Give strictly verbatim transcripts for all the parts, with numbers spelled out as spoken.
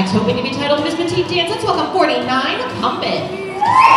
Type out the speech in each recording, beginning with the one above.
Next, hoping to be titled Miss Petite Dance, let's welcome forty-nine, Pump It.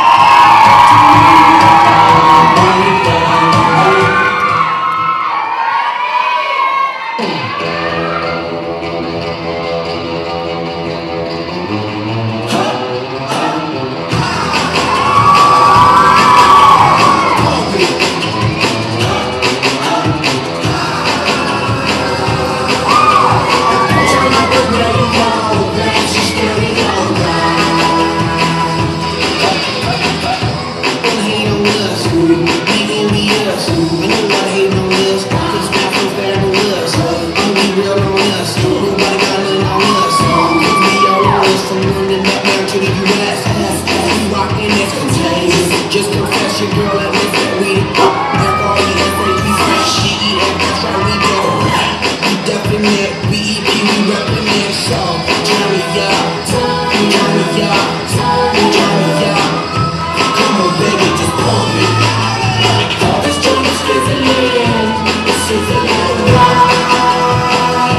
Just confess your girl that lives that we the F R E F A we fresh, she eat it, that's right, we go. We definite, B E P, we reppin' so turn me up, turn me up, turn me up. Come on baby, just pump it. This joint is fizzling, this is a little ride.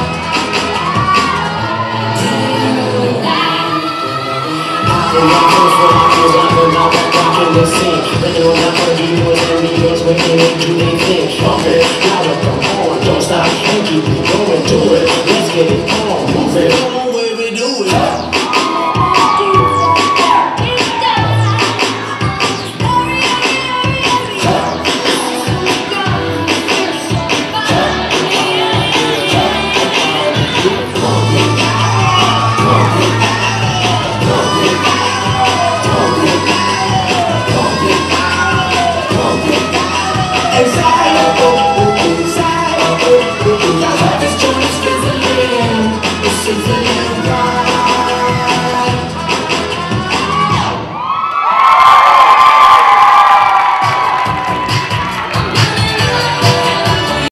Damn that. When I first when I was out and out back rockin' the scene. Looking on that funky boys and me girls making it do they thing. Pump it, now let them on, don't stop and keep it going, do it. Let's get it on, move it.